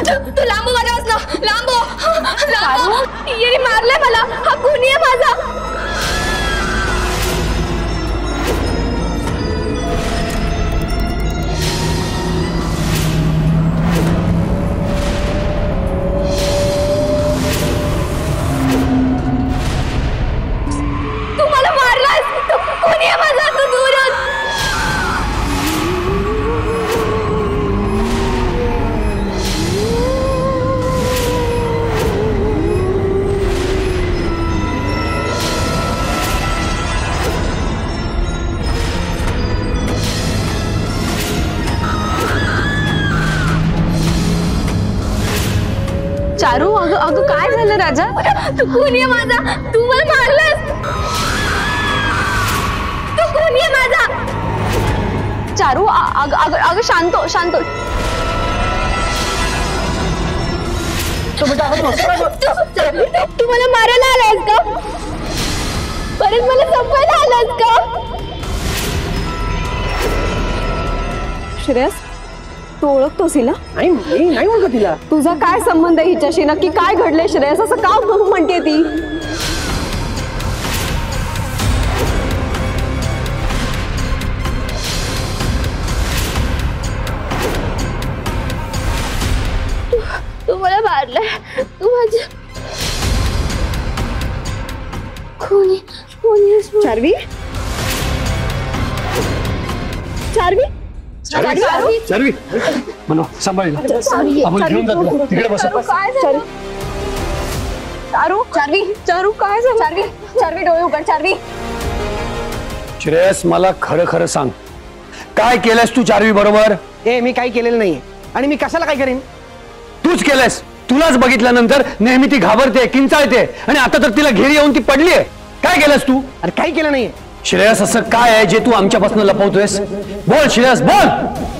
तू लांब माझ्यापासून, लांब लांब. याने मारलंय मला. हा कोणी आहे माझा? तू मला मारलास. तू कोणी आहे माझा? तू दूर हो. चारू, अगं अगं काय झालं राजा? तू कोणी आहे माझा? तू मला मारलंस. तू कोणी आहे माझा? चारू, अगं अगं अगं शांत हो, शांत हो. तू मला मारायला आलास का? परत मला संपवायला आलास का? श्रेयस, तू ओळखतोस हिला? नाही नाही ओळखत तिला. तुझा काय संबंध आहे हिच्याशी? नक्की काय घडलंय श्रेयस? असं का म्हणते ती? तू मला मारलंय. तू माझ्या कोणी कोणी चार्वी, चार्वी, चार्वी चार्वी म्हणो सांभाळीला आपण घेऊन जातो. तिकडे बसा. काय झालं? चारू, चार्वी, चारू काय झालं? चार्वी, चार्वी डोळे उघड. चार्वी, श्रेयस मला खरं खरं सांग, काय केलंस तू चार्वी बरोबर? मी काही केलेलं नाहीये आणि मी कशाला काय करेन? तूच केलंस. तुलाच बघितल्यानंतर नेहमी ती घाबरते, किंचाळते आणि आता तर तिला घेरी येऊन ती पडलीये. काय केलंस तू? अरे काही केलं नाहीये. श्रेयस असं काय आहे जे तू आमच्यापासून लपवतोयस? बोल श्रेयस, बोल.